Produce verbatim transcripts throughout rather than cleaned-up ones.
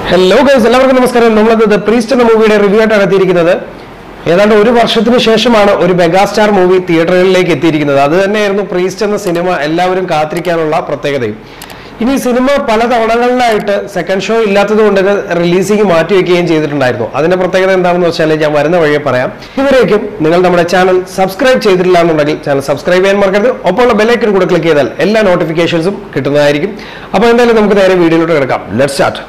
Hello guys, എല്ലാവർക്കും നമസ്കാരം. നമ്മൾ ദ പ്രീസ്റ്റ് എന്ന മൂവിയുടെ റിവ്യൂ ആയിട്ടാണ് എത്തിയിരിക്കുന്നത്. ഏതാണ്ട് ഒരു വർഷത്തിന് ശേഷമാണ് ഒരു മെഗാസ്റ്റാർ മൂവി തിയേറ്ററുകളിലേക്ക് എത്തിയിരിക്കുന്നത്. അത് തന്നെയായിരുന്നു പ്രീസ്റ്റ് എന്ന സിനിമ എല്ലാവരും കാത്തിരിക്കാനുള്ള പ്രത്യേകതയും. ഇനി സിനിമ പല തവണകളിലായിട്ട് സെക്കൻഡ് ഷോ ഇല്ലാത്തതുകൊണ്ട് റിലീസിംഗ് മാറ്റിവെക്കുകയും ചെയ്തിട്ടുണ്ടായിരുന്നു. അതിന്റെ പ്രത്യേകത എന്താണെന്ന് വെച്ചാൽ ഞാൻ വരുന്ന വഴിയെ പറയാം. ഇതുവരേക്കും നിങ്ങൾ നമ്മുടെ ചാനൽ സബ്സ്ക്രൈബ് ചെയ്തിട്ടില്ല എന്നുണ്ടെങ്കിൽ ചാനൽ സബ്സ്ക്രൈബ് ചെയ്യാൻ മറക്കരുത്. ഒപ്പമുള്ള ബെല്ലൈക്കൺ കൂടെ ക്ലിക്ക് ചെയ്താൽ എല്ലാ നോട്ടിഫിക്കേഷൻസും കിട്ടുന്നതായിരിക്കും. അപ്പോൾ എന്തായാലും നമുക്ക് നേരെ വീഡിയോയിലോട്ട് കിടക്കാം. Let's start.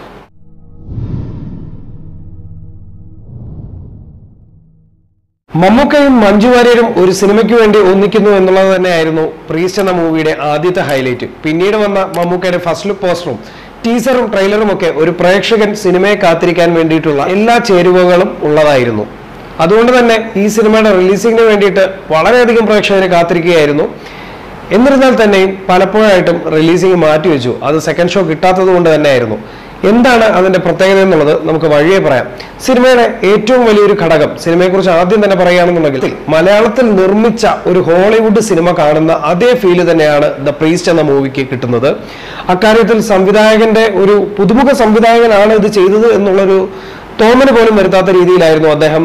മമ്മൂക്കയും മഞ്ജു വാര്യരും ഒരു സിനിമയ്ക്ക് വേണ്ടി ഒന്നിക്കുന്നു എന്നുള്ളത് തന്നെയായിരുന്നു പ്രീസ്റ്റ് എന്ന മൂവിയുടെ ആദ്യത്തെ ഹൈലൈറ്റ്. പിന്നീട് വന്ന മമ്മൂക്കയുടെ ഫസ്റ്റ് ലുക്ക് പോസ്റ്ററും ടീസറും ട്രെയിലറും ഒക്കെ ഒരു പ്രേക്ഷകൻ സിനിമയെ കാത്തിരിക്കാൻ വേണ്ടിയിട്ടുള്ള എല്ലാ ചേരുവകളും ഉള്ളതായിരുന്നു. അതുകൊണ്ട് തന്നെ ഈ സിനിമയുടെ റിലീസിങ്ങിന് വേണ്ടിയിട്ട് വളരെയധികം പ്രേക്ഷകരെ കാത്തിരിക്കുകയായിരുന്നു. എന്നിരുന്നാൽ തന്നെയും പലപ്പോഴായിട്ടും റിലീസിങ് മാറ്റിവെച്ചു. അത് സെക്കൻഡ് ഷോ കിട്ടാത്തത് കൊണ്ട് തന്നെയായിരുന്നു. എന്താണ് അതിന്റെ പ്രത്യേകത എന്നുള്ളത് നമുക്ക് വഴിയെ പറയാം. സിനിമയുടെ ഏറ്റവും വലിയൊരു ഘടകം, സിനിമയെക്കുറിച്ച് ആദ്യം തന്നെ പറയുകയാണെന്നുണ്ടെങ്കിൽ മലയാളത്തിൽ നിർമ്മിച്ച ഒരു ഹോളിവുഡ് സിനിമ കാണുന്ന അതേ ഫീല് തന്നെയാണ് ദ പ്രീസ്റ്റ് എന്ന മൂവിക്ക് കിട്ടുന്നത്. അക്കാര്യത്തിൽ സംവിധായകന്റെ ഒരു പുതുമുഖ സംവിധായകനാണ് ഇത് ചെയ്തത് എന്നുള്ളൊരു തോന്നൽ പോലും വരുത്താത്ത രീതിയിലായിരുന്നു അദ്ദേഹം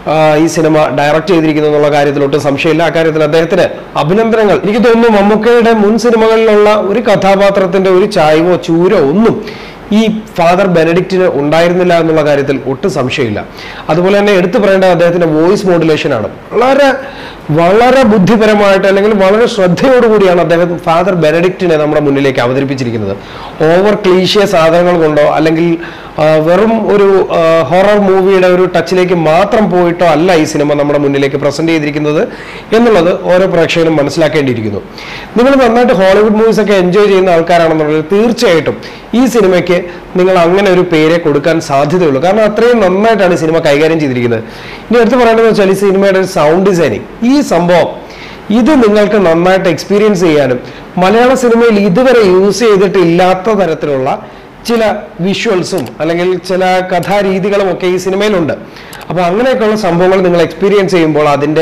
ഈ സിനിമ ഡയറക്റ്റ് ചെയ്തിരിക്കുന്നു എന്നുള്ള കാര്യത്തിൽ ഒട്ടും സംശയമില്ല. അക്കാര്യത്തിൽ അദ്ദേഹത്തിന് അഭിനന്ദനങ്ങൾ. എനിക്ക് തോന്നുന്നു മമ്മൂക്കയുടെ മുൻ സിനിമകളിലുള്ള ഒരു കഥാപാത്രത്തിന്റെ ഒരു ചായ്വോ ചൂരോ ഒന്നും ഈ ഫാദർ ബെനഡിക്റ്റിന് ഉണ്ടായിരുന്നില്ല എന്നുള്ള കാര്യത്തിൽ ഒട്ടും സംശയമില്ല. അതുപോലെ തന്നെ എടുത്തു പറയേണ്ടത് അദ്ദേഹത്തിന്റെ വോയിസ് മോഡുലേഷൻ ആണ്. വളരെ വളരെ ബുദ്ധിപരമായിട്ട് അല്ലെങ്കിൽ വളരെ ശ്രദ്ധയോടുകൂടിയാണ് അദ്ദേഹം ഫാദർ ബെനഡിക്റ്റിനെ നമ്മുടെ മുന്നിലേക്ക് അവതരിപ്പിച്ചിരിക്കുന്നത്. ഓവർ ക്ലീഷ്യ സാധനങ്ങൾ കൊണ്ടോ അല്ലെങ്കിൽ വെറും ഒരു ഹൊറർ മൂവിയുടെ ഒരു ടച്ചിലേക്ക് മാത്രം പോയിട്ടോ അല്ല ഈ സിനിമ നമ്മുടെ മുന്നിലേക്ക് പ്രസന്റ് ചെയ്തിരിക്കുന്നത് എന്നുള്ളത് ഓരോ പ്രേക്ഷകരും മനസ്സിലാക്കേണ്ടിയിരിക്കുന്നു. നിങ്ങൾ നന്നായിട്ട് ഹോളിവുഡ് മൂവീസ് ഒക്കെ എൻജോയ് ചെയ്യുന്ന ആൾക്കാരാണെന്നുണ്ടെങ്കിൽ തീർച്ചയായിട്ടും ഈ സിനിമയ്ക്ക് നിങ്ങൾ അങ്ങനെ ഒരു പേരെ കൊടുക്കാൻ സാധ്യതയുള്ളൂ. കാരണം അത്രയും നന്നായിട്ടാണ് ഈ സിനിമ കൈകാര്യം ചെയ്തിരിക്കുന്നത്. ഇനി എടുത്ത് പറയേണ്ടതെന്ന് വെച്ചാൽ ഈ സിനിമയുടെ സൗണ്ട് ഡിസൈനിങ്, ഈ സംഭവം ഇത് നിങ്ങൾക്ക് നന്നായിട്ട് എക്സ്പീരിയൻസ് ചെയ്യാനും മലയാള സിനിമയിൽ ഇതുവരെ യൂസ് ചെയ്തിട്ടില്ലാത്ത തരത്തിലുള്ള ചില വിഷ്വൽസും അല്ലെങ്കിൽ ചില കഥാരീതികളും ഒക്കെ ഈ സിനിമയിലുണ്ട്. അപ്പോൾ അങ്ങനെയൊക്കെയുള്ള സംഭവങ്ങൾ നിങ്ങൾ എക്സ്പീരിയൻസ് ചെയ്യുമ്പോൾ അതിൻ്റെ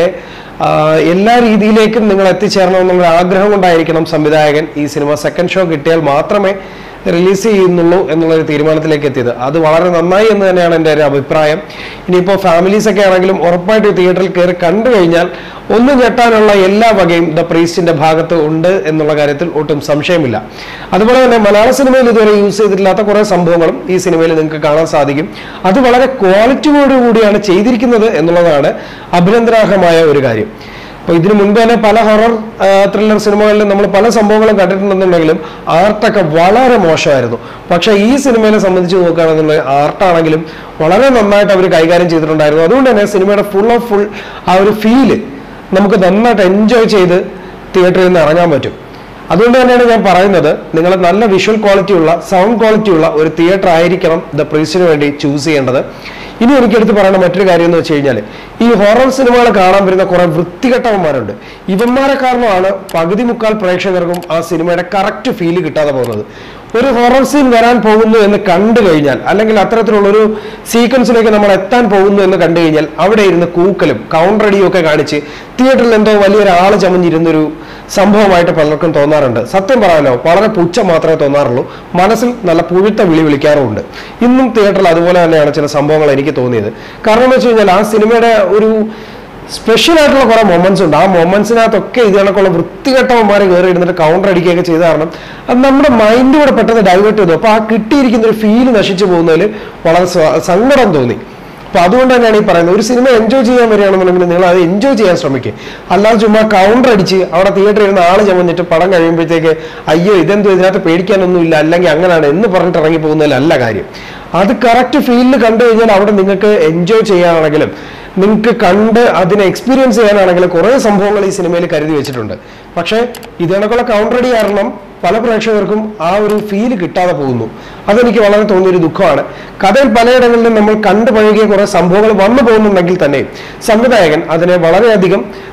എല്ലാ രീതിയിലേക്കും നിങ്ങൾ എത്തിച്ചേരണമെന്നുള്ള ആഗ്രഹം കൊണ്ടായിരിക്കണം സംവിധായകൻ ഈ സിനിമ സെക്കൻഡ് ഷോ കിട്ടിയാൽ മാത്രമേ റിലീസ് ചെയ്യുന്നുള്ളൂ എന്നുള്ളൊരു തീരുമാനത്തിലേക്ക് എത്തിയത്. അത് വളരെ നന്നായി എന്ന് തന്നെയാണ് എൻ്റെ ഒരു അഭിപ്രായം. ഇനിയിപ്പോൾ ഫാമിലീസൊക്കെ ആണെങ്കിലും ഉറപ്പായിട്ട് തിയേറ്ററിൽ കയറി കണ്ടു കഴിഞ്ഞാൽ ഒന്ന് ഞെട്ടാനുള്ള എല്ലാ വകയും ദ പ്രീസ്റ്റിന്റെ ഭാഗത്ത് ഉണ്ട് എന്നുള്ള കാര്യത്തിൽ ഒട്ടും സംശയമില്ല. അതുപോലെ തന്നെ മലയാള സിനിമയിൽ ഇതുവരെ യൂസ് ചെയ്തിട്ടില്ലാത്ത കുറേ സംഭവങ്ങളും ഈ സിനിമയിൽ നിങ്ങൾക്ക് കാണാൻ സാധിക്കും. അത് വളരെ ക്വാളിറ്റിയോടുകൂടിയാണ് ചെയ്തിരിക്കുന്നത് എന്നുള്ളതാണ് അഭിനന്ദനാർഹമായ ഒരു കാര്യം. അപ്പോൾ ഇതിനു മുൻപ് തന്നെ പല ഹൊറർ ത്രില്ലർ സിനിമകളിലും നമ്മൾ പല സംഭവങ്ങളും കണ്ടിട്ടുണ്ടെന്നുണ്ടെങ്കിലും ആർട്ടൊക്കെ വളരെ മോശമായിരുന്നു. പക്ഷേ ഈ സിനിമയെ സംബന്ധിച്ച് നോക്കുകയാണെന്നുണ്ടെങ്കിൽ ആർട്ടാണെങ്കിലും വളരെ നന്നായിട്ട് അവർ കൈകാര്യം ചെയ്തിട്ടുണ്ടായിരുന്നു. അതുകൊണ്ട് തന്നെ സിനിമയുടെ ഫുൾ ഓഫ് ഫുൾ ആ ഒരു ഫീല് നമുക്ക് നന്നായിട്ട് എൻജോയ് ചെയ്ത് തിയേറ്ററിൽ നിന്ന് ഇറങ്ങാൻ പറ്റും. അതുകൊണ്ട് തന്നെയാണ് ഞാൻ പറയുന്നത്, നിങ്ങൾ നല്ല വിഷ്വൽ ക്വാളിറ്റി ഉള്ള സൗണ്ട് ക്വാളിറ്റി ഉള്ള ഒരു തിയേറ്റർ ആയിരിക്കണം ദ പ്രീസ്റ്റിന് വേണ്ടി ചൂസ് ചെയ്യേണ്ടത്. ഇനി എനിക്കെടുത്ത് പറയേണ്ട മറ്റൊരു കാര്യം എന്ന് വെച്ച് കഴിഞ്ഞാൽ ഈ ഹൊറർ സിനിമകൾ കാണാൻ വരുന്ന കുറെ വൃത്തികെട്ടവന്മാരുണ്ട്. ഇവന്മാരെ കാരണമാണ് പകുതി മുക്കാൽ പ്രേക്ഷകർക്കും ആ സിനിമയുടെ കറക്റ്റ് ഫീല് കിട്ടാതെ പോകുന്നത്. ഒരു ഹൊറർ സീൻ വരാൻ പോകുന്നു എന്ന് കണ്ടു കഴിഞ്ഞാൽ അല്ലെങ്കിൽ അത്തരത്തിലുള്ളൊരു സീക്വൻസിലേക്ക് നമ്മൾ എത്താൻ പോകുന്നു എന്ന് കണ്ടു കഴിഞ്ഞാൽ അവിടെ ഇരുന്ന് കൂക്കലും കൗണ്ടറടിയും ഒക്കെ കാണിച്ച് തിയേറ്ററിൽ എന്തോ വലിയൊരാൾ ചമഞ്ഞിരുന്നൊരു സംഭവമായിട്ട് പലർക്കും തോന്നാറുണ്ട്. സത്യം പറയാലോ, വളരെ പുച്ഛം മാത്രമേ തോന്നാറുള്ളൂ. മനസ്സിൽ നല്ല പുഴുത്ത വിളി വിളിക്കാറുമുണ്ട്. ഇന്നും തിയേറ്ററിൽ അതുപോലെ തന്നെയാണ് ചില സംഭവങ്ങൾ എനിക്ക് തോന്നിയത്. കാരണം എന്ന് വെച്ച് കഴിഞ്ഞാൽ ആ സിനിമയുടെ ഒരു സ്പെഷ്യൽ ആയിട്ടുള്ള കുറെ മൊമെന്റ്സ് ഉണ്ട്. ആ മൊമെന്റ്സിനകത്തൊക്കെ ഇത് കണക്കുള്ള വൃത്തികെട്ടവന്മാരെ കയറി ഇരുന്നിട്ട് കൗണ്ടർ അടിക്കുകയൊക്കെ ചെയ്ത കാരണം അത് നമ്മുടെ മൈൻഡ് കൂടെ പെട്ടെന്ന് ഡൈവേർട്ട് ചെയ്തു. അപ്പോൾ ആ കിട്ടിയിരിക്കുന്ന ഒരു ഫീല് നശിച്ചു പോകുന്നതിൽ വളരെ സങ്കടം തോന്നി. അപ്പൊ അതുകൊണ്ട് തന്നെയാണ് ഈ പറയുന്നത്, ഒരു സിനിമ എൻജോയ് ചെയ്യാൻ വരികയാണെന്നുണ്ടെങ്കിൽ നിങ്ങൾ അത് എൻജോയ് ചെയ്യാൻ ശ്രമിക്കുക. അല്ലാതെ ചുമ്മാ കൗണ്ടർ അടിച്ച് അവിടെ തിയേറ്ററിൽ ഇരുന്ന് ആള് ചമഞ്ഞിട്ട് പടം കഴിയുമ്പോഴത്തേക്ക് അയ്യോ ഇതെന്തോ ഇതിനകത്ത് പേടിക്കാനൊന്നും ഇല്ല അല്ലെങ്കിൽ അങ്ങനെയാണ് എന്ന് പറഞ്ഞിട്ട് ഇറങ്ങി പോകുന്നതിലല്ല കാര്യം. അത് കറക്റ്റ് ഫീലിൽ കണ്ടു കഴിഞ്ഞാൽ അവിടെ നിങ്ങൾക്ക് എൻജോയ് ചെയ്യാനാണെങ്കിലും നിങ്ങൾക്ക് കണ്ട് അതിനെ എക്സ്പീരിയൻസ് ചെയ്യാനാണെങ്കിലും കുറേ സംഭവങ്ങൾ ഈ സിനിമയിൽ കരുതി വെച്ചിട്ടുണ്ട്. പക്ഷേ ഇതിനൊക്കെയുള്ള കൗണ്ടറടി കാരണം പല പ്രേക്ഷകർക്കും ആ ഒരു ഫീല് കിട്ടാതെ പോകുന്നു. അതെനിക്ക് വളരെ തോന്നിയൊരു ദുഃഖമാണ്. കഥയിൽ പലയിടങ്ങളിലും നമ്മൾ കണ്ടു പഴകിയ കുറെ സംഭവങ്ങൾ വന്നു പോകുന്നുണ്ടെങ്കിൽ തന്നെ സംവിധായകൻ അതിനെ വളരെയധികം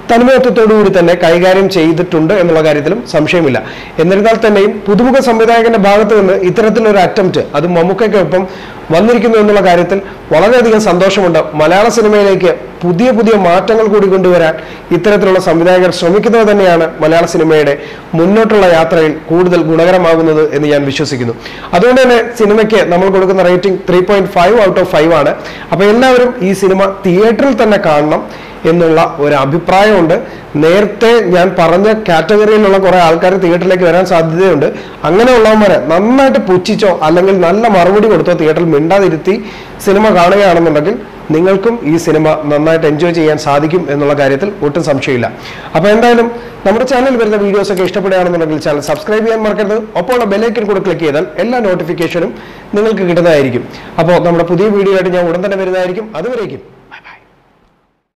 തന്മയത്വത്തോടുകൂടി തന്നെ കൈകാര്യം ചെയ്തിട്ടുണ്ട് എന്നുള്ള കാര്യത്തിലും സംശയമില്ല. എന്നിരുന്നാൽ തന്നെയും പുതുമുഖ സംവിധായകന്റെ ഭാഗത്ത് നിന്ന് ഇത്തരത്തിലൊരു അറ്റംപ്റ്റ് അത് മമ്മൂക്കയ്ക്കൊപ്പം വന്നിരിക്കുന്നു എന്നുള്ള കാര്യത്തിൽ വളരെയധികം സന്തോഷമുണ്ട്. മലയാള സിനിമയിലേക്ക് പുതിയ പുതിയ മാറ്റങ്ങൾ കൂടി കൊണ്ടുവരാൻ ഇത്തരത്തിലുള്ള സംവിധായകർ ശ്രമിക്കുന്നത് തന്നെയാണ് മലയാള സിനിമയുടെ മുന്നോട്ടുള്ള യാത്രയിൽ കൂടുതൽ ഗുണകരമാകുന്നത് എന്ന് ഞാൻ വിശ്വസിക്കുന്നു. അതുകൊണ്ട് തന്നെ സിനിമയ്ക്ക് നമ്മൾ കൊടുക്കുന്ന rating three point five out of five ആണ്. അപ്പോൾ എല്ലാവരും ഈ സിനിമ തിയേറ്ററിൽ തന്നെ കാണണം എന്നുള്ള ഒരു അഭിപ്രായമുണ്ട്. നേരത്തെ ഞാൻ പറഞ്ഞ കാറ്റഗറിയിലുള്ള കുറെ ആൾക്കാർ തിയേറ്ററിലേക്ക് വരാൻ സാധ്യതയുണ്ട്. അങ്ങനെയുള്ളവന്മാരെ നന്നായിട്ട് പുച്ഛിച്ചോ അല്ലെങ്കിൽ നല്ല മറുപടി കൊടുത്തോ തിയേറ്ററിൽ മിണ്ടാതിരുത്തി സിനിമ കാണുകയാണെന്നുണ്ടെങ്കിൽ നിങ്ങൾക്കും ഈ സിനിമ നന്നായിട്ട് എൻജോയ് ചെയ്യാൻ സാധിക്കും എന്നുള്ള കാര്യത്തിൽ ഒട്ടും സംശയമില്ല. അപ്പോൾ എന്തായാലും നമ്മുടെ ചാനലിൽ വരുന്ന വീഡിയോസ് ഒക്കെ ഇഷ്ടപ്പെടുകയാണെന്നുണ്ടെങ്കിൽ ചാനൽ സബ്സ്ക്രൈബ് ചെയ്യാൻ മറക്കരുത്. ഒപ്പമുള്ള ബെല്ലൈക്കൻ കൂടെ ക്ലിക്ക് ചെയ്താൽ എല്ലാ നോട്ടിഫിക്കേഷനും നിങ്ങൾക്ക് കിട്ടുന്നതായിരിക്കും. അപ്പോൾ നമ്മുടെ പുതിയ വീഡിയോ ആയിട്ട് ഞാൻ ഉടൻ തന്നെ വരുന്നതായിരിക്കും. അതുവരേക്കും